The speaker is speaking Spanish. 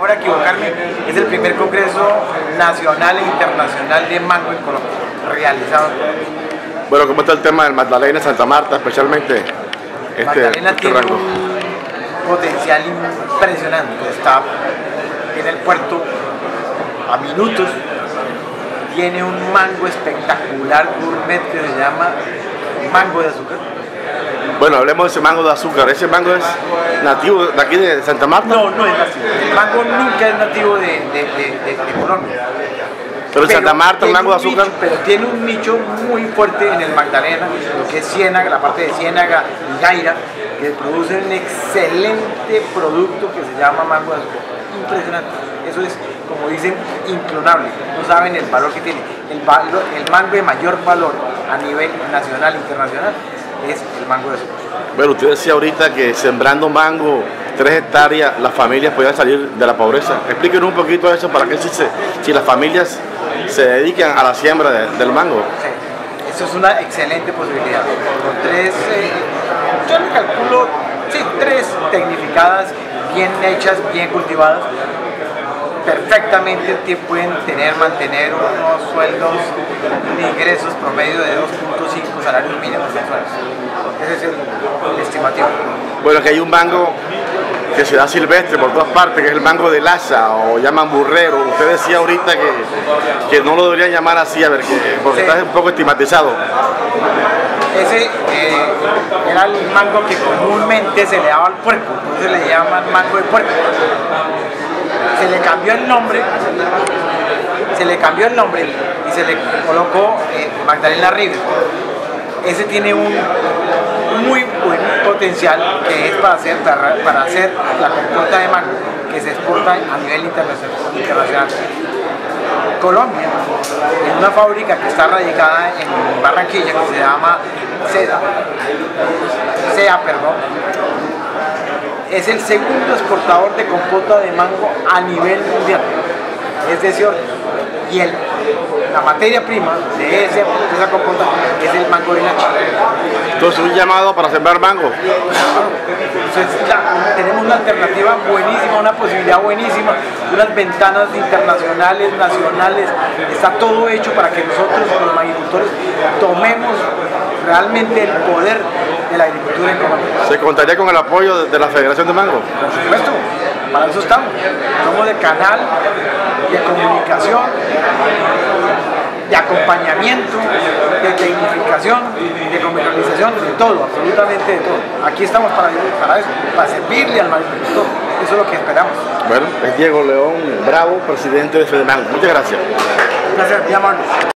temor a equivocarme, es el primer congreso nacional e internacional de mango en Colombia, realizado. Bueno, ¿cómo está el tema del Magdalena Santa Marta, especialmente Magdalena tiene rango? un potencial impresionante, está en el puerto a minutos, tiene un mango espectacular gourmet que se llama mango de azúcar. Bueno, hablemos de ese mango de azúcar. ¿Ese mango es nativo de aquí de Santa Marta? No, no es nativo. El mango nunca es nativo de Colombia. Pero en Santa Marta, el mango de azúcar. Pero tiene un nicho muy fuerte en el Magdalena, lo que es Ciénaga, la parte de Ciénaga y Gaira, que produce un excelente producto que se llama mango de azúcar. Impresionante. Eso es, como dicen, inclonable. No saben el valor que tiene. El mango de mayor valor a nivel nacional e internacional es el mango de azúcar. Bueno, usted decía ahorita que sembrando mango 3 hectáreas las familias podían salir de la pobreza. Explíquenos un poquito eso para que si las familias se dedican a la siembra del mango. Sí, eso es una excelente posibilidad. Con 3, yo le calculo, sí, 3 tecnificadas, bien hechas, bien cultivadas, perfectamente pueden mantener unos sueldos de ingresos promedio de 2.5 salarios mínimos mensuales. Ese es el estimativo. Bueno, que hay un mango que se da silvestre por todas partes, que es el mango de Laza o llaman burrero. Usted decía ahorita que no lo deberían llamar así, a ver, porque sí, está un poco estigmatizado. Ese era el mango que comúnmente se le daba al puerco, entonces le llaman mango de puerco. Se le cambió el nombre y se le colocó Magdalena River. Ese tiene un muy buen potencial que es para hacer la compota de mango que se exporta a nivel internacional. Colombia, en una fábrica que está radicada en Barranquilla, que se llama SEA, es el segundo exportador de compota de mango a nivel mundial. Es decir, y la materia prima de esa compota es el mango de Nacha. Entonces, un llamado para sembrar mango. Entonces, tenemos una alternativa buenísima, una posibilidad buenísima, unas ventanas internacionales, nacionales, está todo hecho para que nosotros, los agricultores, tomemos realmente el poder de la agricultura en Colombia. ¿Se contaría con el apoyo de la Federación de Mango? Por supuesto, para eso estamos. Somos de canal, de comunicación, de acompañamiento, de tecnificación, de comercialización, de todo, absolutamente de todo. Aquí estamos para eso, para servirle al agricultor. Eso es lo que esperamos. Bueno, es Diego León Bravo, presidente de FedeMango. Muchas gracias. Un placer, muy amable.